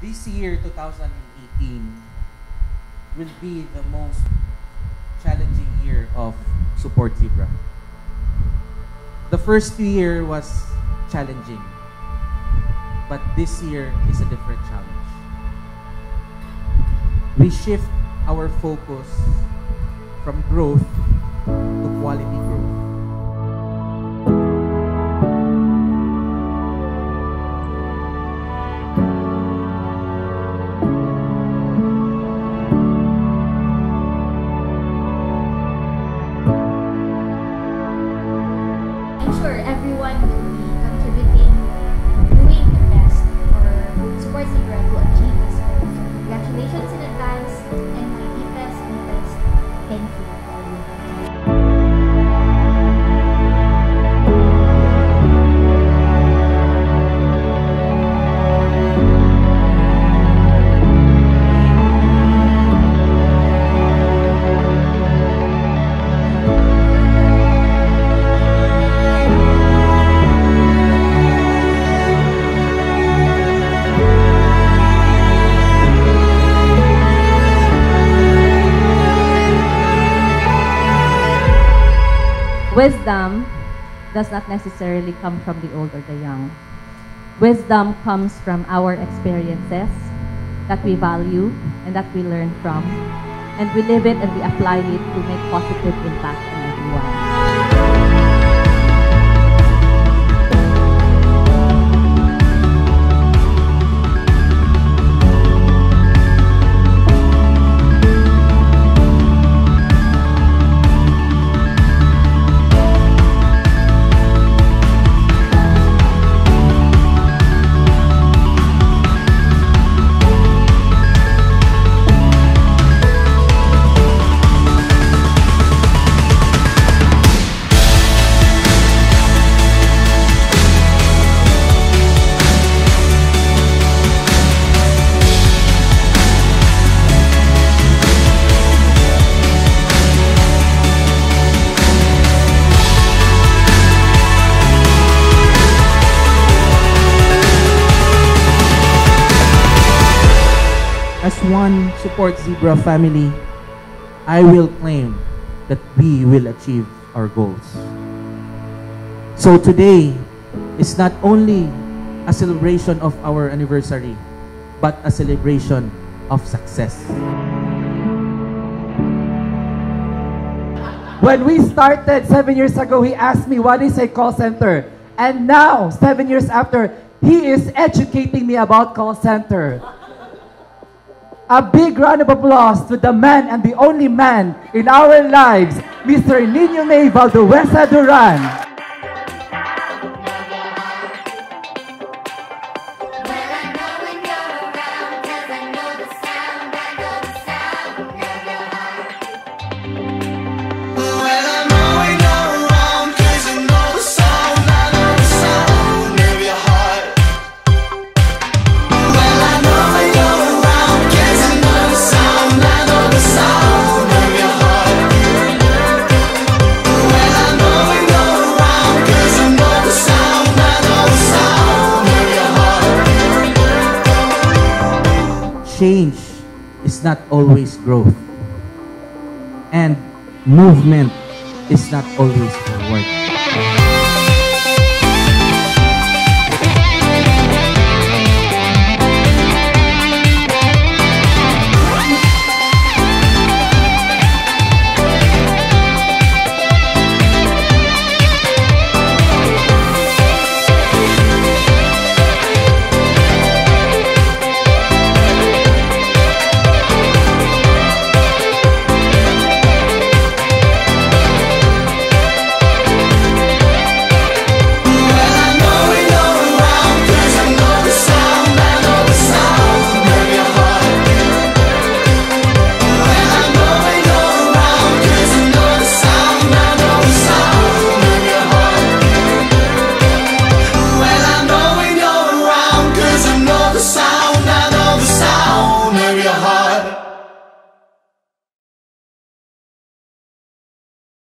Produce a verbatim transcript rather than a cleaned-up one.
This year, two thousand eighteen, will be the most challenging year of Support Zebra. The first year was challenging, but this year is a different challenge. We shift our focus from growth to quality growth. I'm sure everyone will be contributing, doing the best for Support Zebra to achieve this goal. So congratulations in advance, and my deepest, deepest thank you to all of you. Wisdom does not necessarily come from the old or the young. Wisdom comes from our experiences that we value and that we learn from, and we live it and we apply it to make positive impact on everyone. As one Support Zebra family, I will claim that we will achieve our goals. So today is not only a celebration of our anniversary, but a celebration of success. When we started seven years ago, he asked me, what is a call center? And now, seven years after, he is educating me about call center. A big round of applause to the man and the only man in our lives, Mister Nino May Valdueza Duran. Change is not always growth, and movement is not always forward.